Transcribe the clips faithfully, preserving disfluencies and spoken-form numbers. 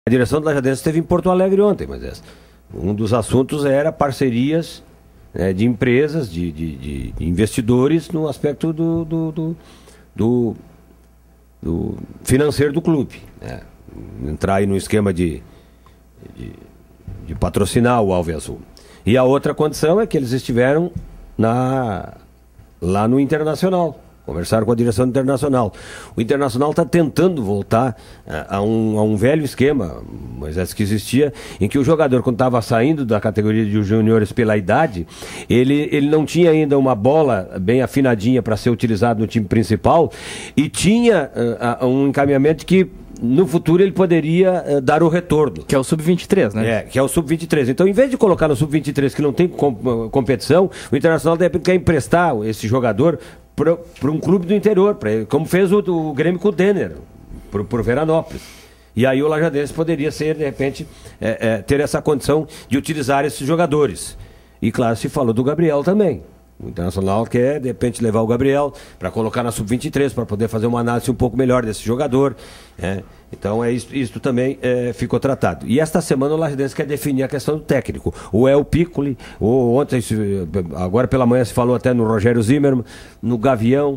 A direção do Lajadense esteve em Porto Alegre ontem, mas essa, um dos assuntos era parcerias, né, de empresas, de, de, de investidores no aspecto do, do, do, do, do financeiro do clube. Né? Entrar aí no esquema de, de, de patrocinar o Alve Azul. E a outra condição é que eles estiveram na, lá no Internacional. Conversaram com a direção do Internacional. O Internacional está tentando voltar a, a, um, a um velho esquema, mas esse que existia, em que o jogador, quando estava saindo da categoria de juniores pela idade, ele, ele não tinha ainda uma bola bem afinadinha para ser utilizado no time principal e tinha uh, um encaminhamento que no futuro ele poderia uh, dar o retorno. Que é o sub vinte e três, né? É, que é o sub vinte e três. Então, em vez de colocar no sub vinte e três que não tem com, competição, o Internacional de repente quer emprestar esse jogador para um clube do interior, pra, como fez o, o Grêmio com o Denner, por Veranópolis. E aí o Lajadense poderia ser, de repente, é, é, ter essa condição de utilizar esses jogadores. E claro, se falou do Gabriel também. O Internacional quer, de repente, levar o Gabriel para colocar na sub vinte e três, para poder fazer uma análise um pouco melhor desse jogador. É. Então, é isso, isso também é, ficou tratado. E esta semana o Lajadense quer definir a questão do técnico. O El Piccoli, ou ontem, agora pela manhã se falou até no Rogério Zimmermann, no Gavião.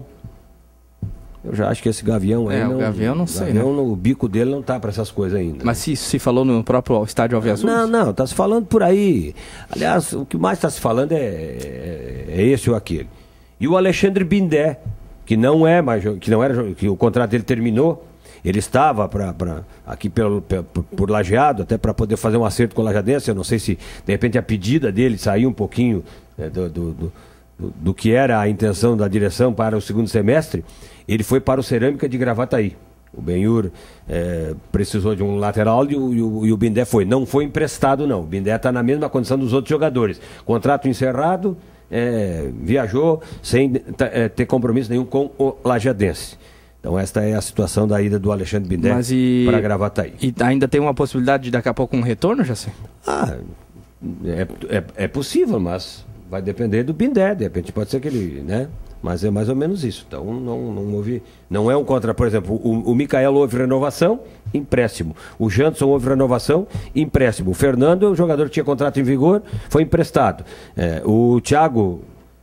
Eu já acho que esse Gavião aí é, não... o Gavião não sei, Gavião, né? O bico dele não tá para essas coisas ainda. Mas se, se falou no próprio estádio Alve Azul? Não, não, tá se falando por aí. Aliás, o que mais está se falando é, é, é esse ou aquele. E o Alexandre Bindé, que não é mais, que não era, que o contrato dele terminou, ele estava pra, pra, aqui pelo, por, por Lajeado, até para poder fazer um acerto com o Lajadense. Eu não sei se, de repente, a pedida dele saiu um pouquinho é, do, do, do, do que era a intenção da direção para o segundo semestre. Ele foi para o Cerâmica de Gravataí. O Benhur é, precisou de um lateral e o, e, o, e o Bindé foi. Não foi emprestado, não. O Bindé está na mesma condição dos outros jogadores. Contrato encerrado, é, viajou sem é, ter compromisso nenhum com o Lajadense. Então esta é a situação da ida do Alexandre Bindé e... para Gravataí. E ainda tem uma possibilidade de daqui a pouco um retorno, já sei? Ah, é, é, é possível, mas vai depender do Bindé. De repente pode ser que ele, né? Mas é mais ou menos isso. Então não, não houve. Não é um contra, por exemplo, o, o Micael houve renovação, empréstimo. O Janderson houve renovação, empréstimo. O Fernando, o jogador que tinha contrato em vigor, foi emprestado. É, o Thiago.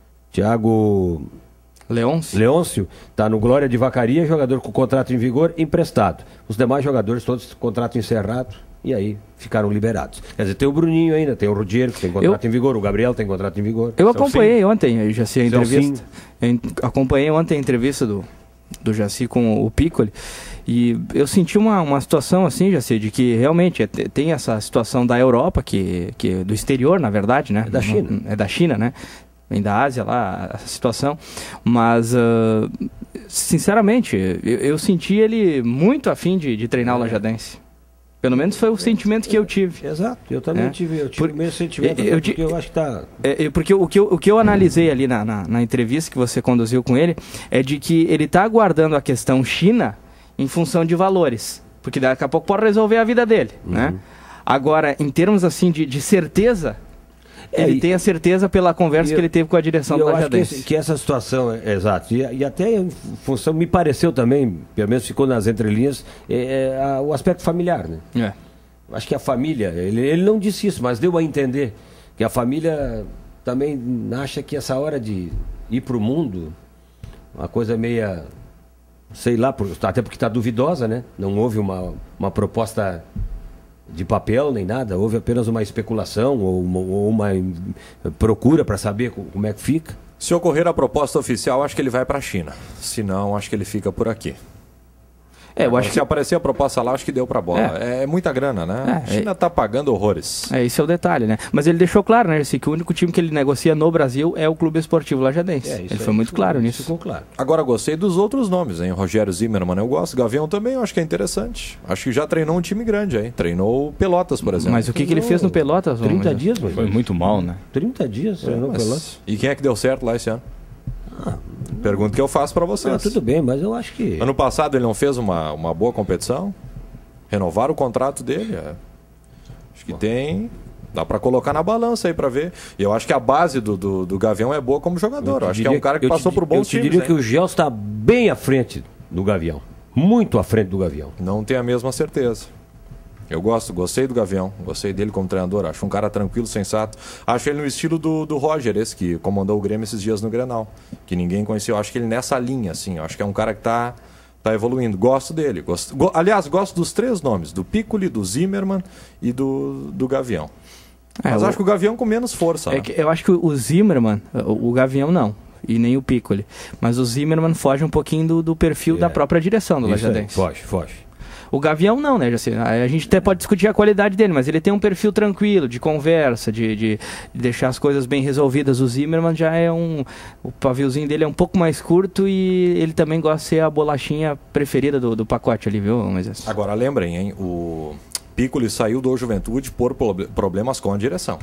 Thiago. Leôncio. Leôncio está no Glória de Vacaria, jogador com contrato em vigor, emprestado. Os demais jogadores, todos contrato encerrado. E aí ficaram liberados. Quer dizer, tem o Bruninho ainda, tem o Rudiero, que tem contrato eu, em vigor, o Gabriel tem contrato em vigor. Eu acompanhei sim. ontem, eu já sei a entrevista. Eu acompanhei ontem a entrevista do, do Jaci com o Piccoli. E eu senti uma, uma situação assim, Jaci, de que realmente é, tem essa situação da Europa, que, que do exterior, na verdade, né? É da China. É da China, né? Vem da Ásia lá, a situação. Mas, uh, sinceramente, eu, eu senti ele muito afim de, de treinar é. o Lajadense. Pelo menos foi o sentimento que eu tive. Exato, eu também é. tive, eu tive Por, o mesmo sentimento, eu, porque eu acho que está... É, porque o que eu, o que eu analisei ali na, na, na entrevista que você conduziu com ele, é de que ele está aguardando a questão China em função de valores, porque daqui a pouco pode resolver a vida dele, uhum. né? Agora, em termos assim de, de certeza... É, ele e, tem a certeza pela conversa eu, que ele teve com a direção do Lajadense. Eu acho que, que essa situação, é, exato, e, e até em função, me pareceu também, pelo menos ficou nas entrelinhas, é, é, a, o aspecto familiar, né? É. Acho que a família, ele, ele não disse isso, mas deu a entender que a família também acha que essa hora de ir para o mundo, uma coisa meia, sei lá, por, até porque está duvidosa, né? Não houve uma, uma proposta... de papel nem nada, houve apenas uma especulação ou uma, ou uma procura para saber como é que fica. Se ocorrer a proposta oficial, acho que ele vai para a China. Se não, acho que ele fica por aqui. É, eu acho se que... aparecer a proposta lá, acho que deu pra bola. É, é muita grana, né? É, a China é... tá pagando horrores. É, esse é o detalhe, né? Mas ele deixou claro, né, que o único time que ele negocia no Brasil é o Clube Esportivo Lajadense. É, ele foi muito isso, claro nisso. Ficou claro. Agora, gostei dos outros nomes, hein? Rogério Zimmermann eu gosto, Gavião também eu acho que é interessante. Acho que já treinou um time grande, hein? Treinou o Pelotas, por exemplo. Mas o que, que ele fez no Pelotas? trinta mas... dias, mas foi muito mal, né? trinta dias treinou o mas... Pelotas. E quem é que deu certo lá esse ano? Ah, pergunta que eu faço para vocês. Ah, tudo bem, mas eu acho que... Ano passado ele não fez uma, uma boa competição? Renovaram o contrato dele? É. Acho que Bom. tem... Dá para colocar na balança aí para ver. E eu acho que a base do, do, do Gavião é boa como jogador. Eu, eu acho diria, que é um cara que passou te, por bons times. Eu te diria hein? que o Gel está bem à frente do Gavião. Muito à frente do Gavião. Não tem a mesma certeza. Eu gosto, gostei do Gavião, gostei dele como treinador, acho um cara tranquilo, sensato. Acho ele no estilo do, do Roger, esse que comandou o Grêmio esses dias no Grenal, que ninguém conheceu. Acho que ele nessa linha, assim, acho que é um cara que tá, tá evoluindo. Gosto dele. Gosto, go, aliás, gosto dos três nomes, do Piccoli, do Zimmermann e do, do Gavião. É, Mas o... acho que o Gavião com menos força. É né? que eu acho que o Zimmermann, o, o Gavião não, e nem o Piccoli, mas o Zimmermann foge um pouquinho do, do perfil é. da própria direção do Lajadense. Foge, foge. O Gavião não, né, Jaci? A gente até pode discutir a qualidade dele, mas ele tem um perfil tranquilo, de conversa, de, de, de deixar as coisas bem resolvidas. O Zimmermann já é um... O paviozinho dele é um pouco mais curto e ele também gosta de ser a bolachinha preferida do, do pacote ali, viu, Moisés? Agora, lembrem, hein? O Piccoli saiu do Juventude por problemas com a direção.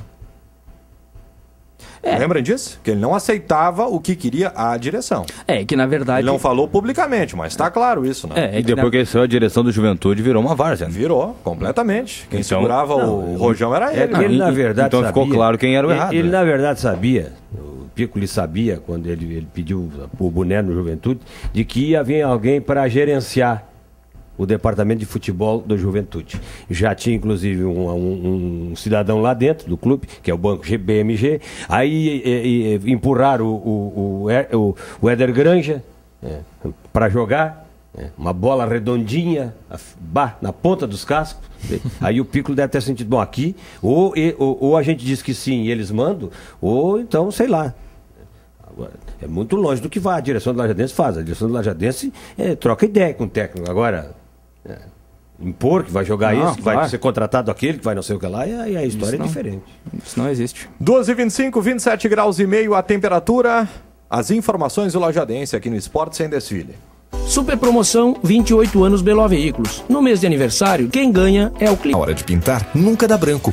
É. Lembrem disso? Que ele não aceitava o que queria a direção. É, que na verdade... Ele não falou publicamente, mas está claro isso, né? É, e depois que ele saiu, a direção do Juventude virou uma várzea. Né? Virou, completamente. Quem então, segurava não, o Rojão era é ele. Ele, na verdade, então sabia, ficou claro quem era o ele, errado. Ele, né? na verdade, sabia, o Piccoli sabia, quando ele, ele pediu o boné no Juventude, de que ia vir alguém para gerenciar o departamento de futebol do Juventude. Já tinha, inclusive, um, um, um cidadão lá dentro do clube, que é o Banco B M G. Aí e, e, empurraram o, o, o, o, o Éder Granja é, para jogar. É, uma bola redondinha, bah, na ponta dos cascos. Aí o Piccoli deve ter sentido, bom, aqui, ou, ou, ou a gente diz que sim e eles mandam, ou então, sei lá. Agora, é muito longe do que vai, a direção do Lajadense faz. A direção do Lajadense é, troca ideia com o técnico. Agora... É, impor que vai jogar não, isso, que claro. vai ser contratado aquele, que vai não sei o que lá, e a, e a história não, é diferente. Isso não existe. doze e vinte e cinco, vinte e sete graus e meio a temperatura. As informações do Lajadense aqui no Esporte Sem Desfile. Super promoção vinte e oito anos B L O Veículos. No mês de aniversário, quem ganha é o cliente. A hora de pintar nunca dá branco.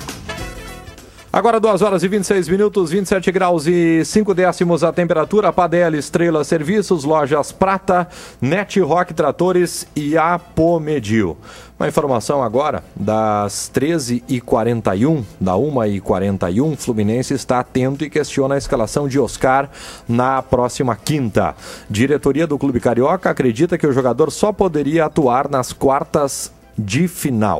Agora duas horas e vinte e seis minutos, vinte e sete graus e cinco décimos a temperatura. Padel, Estrela Serviços, Lojas Prata, Net Rock Tratores e Apomedil. Uma informação agora, das treze e quarenta e um, da uma e quarenta e um, Fluminense está atento e questiona a escalação de Oscar na próxima quinta. Diretoria do Clube Carioca acredita que o jogador só poderia atuar nas quartas de final.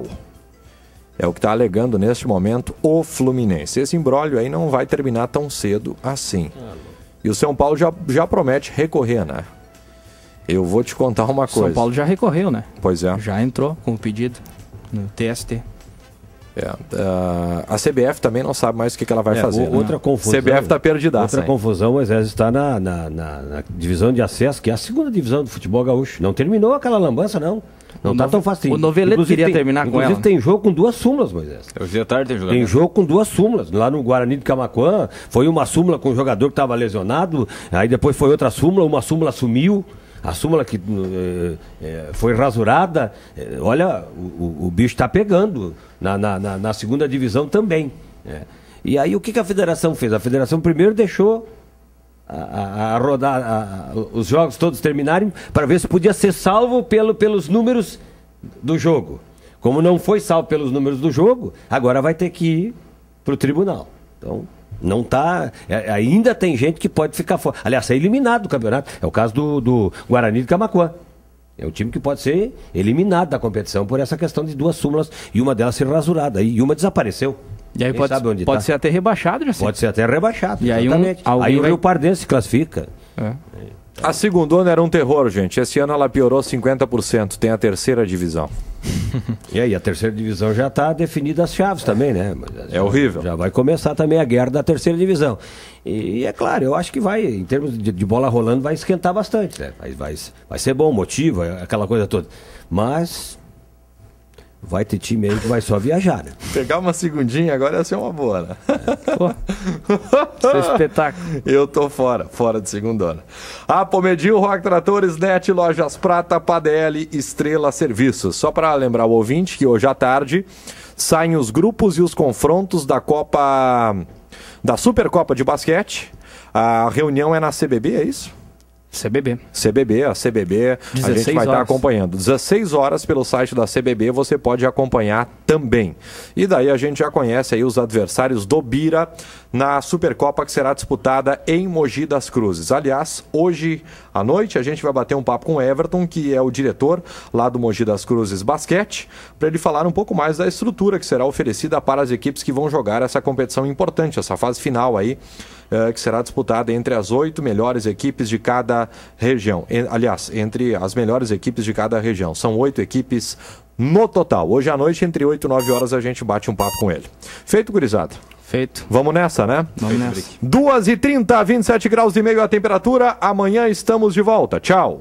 É o que está alegando neste momento o Fluminense. Esse imbróglio aí não vai terminar tão cedo assim. E o São Paulo já, já promete recorrer, né? Eu vou te contar uma coisa. São Paulo já recorreu, né? Pois é. Já entrou com o pedido no T S T. É, uh, a C B F também não sabe mais o que, que ela vai é, fazer. O, outra né? confusão. C B F está perdida. Outra hein? confusão, mas está na, na, na, na divisão de acesso, que é a segunda divisão do futebol gaúcho. Não terminou aquela lambança, não. Não está tão fácil. O Noveleto queria tem, terminar com ela. Inclusive tem jogo com duas súmulas, Moisés. Hoje à tarde tem jogo. Tem jogo com duas súmulas. Lá no Guarani de Camaquã, foi uma súmula com um jogador que estava lesionado, aí depois foi outra súmula, uma súmula sumiu. A súmula que é, é, foi rasurada, é, olha, o, o bicho está pegando na, na, na, na segunda divisão também. É. E aí o que, que a federação fez? A federação primeiro deixou a, a, a rodar, a, a, os jogos todos terminarem para ver se podia ser salvo pelo, pelos números do jogo. Como não foi salvo pelos números do jogo, agora vai ter que ir para o tribunal. Então... Não tá. É, ainda tem gente que pode ficar fora. Aliás, ser eliminado do campeonato. É o caso do, do Guarani de Camaquã. É um time que pode ser eliminado da competição por essa questão de duas súmulas e uma delas ser rasurada. E uma desapareceu. E aí Quem pode, sabe onde pode tá? ser até rebaixado, já sei. Pode ser até rebaixado. E aí, um, aí o vai... Rio Pardense se classifica. É. A segundona era um terror, gente. Esse ano ela piorou cinquenta por cento. Tem a terceira divisão. E aí, a terceira divisão já está definida as chaves também, né? Mas, é já, horrível. Já vai começar também a guerra da terceira divisão. E, e é claro, eu acho que vai, em termos de, de bola rolando, vai esquentar bastante, né? Vai, vai, vai ser bom, motiva, aquela coisa toda. Mas vai ter time aí que vai só viajar, né? Pegar uma segundinha agora ia ser uma boa, né? Pô, isso é espetáculo. Eu tô fora, fora de segundona. Apomedil, Rock Tratores, Net, Lojas Prata, Padel, Estrela Serviços. Só para lembrar o ouvinte que hoje à tarde saem os grupos e os confrontos da Copa, da Supercopa de Basquete. A reunião é na C B B, é isso? C B B. C B B, a C B B, a gente vai estar acompanhando. dezesseis horas pelo site da C B B você pode acompanhar também. E daí a gente já conhece aí os adversários do Bira na Supercopa que será disputada em Mogi das Cruzes. Aliás, hoje à noite a gente vai bater um papo com o Everton, que é o diretor lá do Mogi das Cruzes Basquete, para ele falar um pouco mais da estrutura que será oferecida para as equipes que vão jogar essa competição importante, essa fase final aí, Uh, que será disputada entre as oito melhores equipes de cada região. En, aliás, entre as melhores equipes de cada região. São oito equipes no total. Hoje à noite, entre oito e nove horas, a gente bate um papo com ele. Feito, gurizada? Feito. Vamos nessa, né? Vamos nessa. duas e trinta, vinte e sete graus e meio a temperatura. Amanhã estamos de volta. Tchau.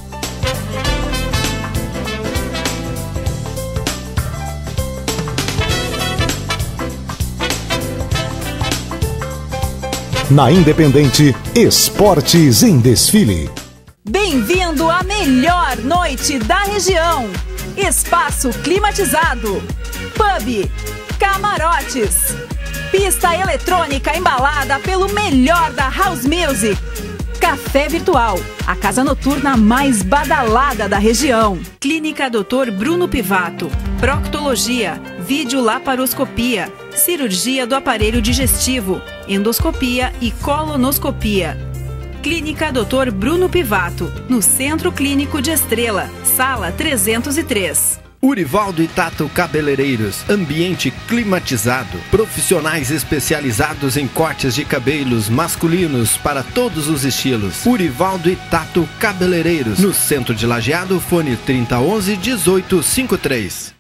Na Independente, Esportes em Desfile. Bem-vindo à melhor noite da região. Espaço climatizado, pub, camarotes, pista eletrônica embalada pelo melhor da house music. Café Virtual, a casa noturna mais badalada da região. Clínica doutor Bruno Pivato, proctologia, videolaparoscopia, cirurgia do aparelho digestivo, endoscopia e colonoscopia. Clínica doutor Bruno Pivato, no Centro Clínico de Estrela, sala trezentos e três. Urivaldo e Tato Cabeleireiros, ambiente climatizado, profissionais especializados em cortes de cabelos masculinos para todos os estilos. Urivaldo e Tato Cabeleireiros, no centro de Lajeado, fone trinta, onze, dezoito, cinquenta e três.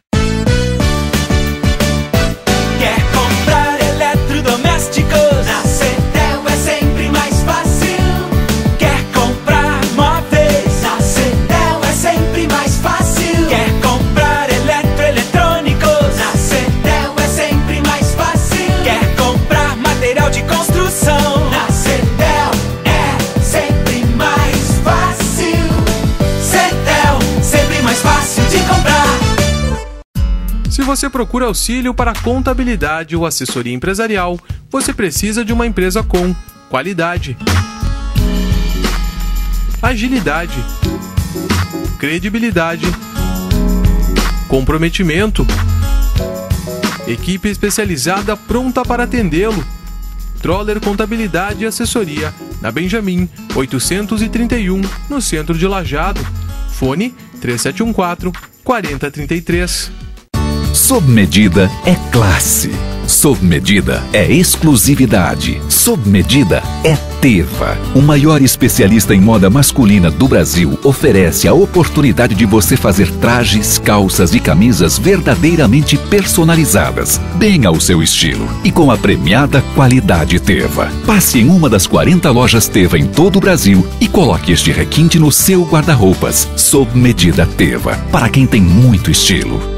Quer comprar eletrodomésticos? Na Cedel é sempre mais fácil. Quer comprar móveis? Na Cedel é sempre mais fácil. Quer comprar eletroeletrônicos? Na Cedel é sempre mais fácil. Quer comprar material de construção? Na Cedel é sempre mais fácil. Cedel, sempre mais fácil de comprar. Se você procura auxílio para contabilidade ou assessoria empresarial, você precisa de uma empresa com qualidade, agilidade, credibilidade, comprometimento, equipe especializada pronta para atendê-lo. Troller Contabilidade e Assessoria, na Benjamin, oitocentos e trinta e um, no centro de Lajeado. Fone três sete um quatro, quatro zero três três. Sob medida é classe. Sob medida é exclusividade. Sob medida é Teva. O maior especialista em moda masculina do Brasil oferece a oportunidade de você fazer trajes, calças e camisas verdadeiramente personalizadas, bem ao seu estilo e com a premiada qualidade Teva. Passe em uma das quarenta lojas Teva em todo o Brasil e coloque este requinte no seu guarda-roupas. Sob medida Teva, para quem tem muito estilo.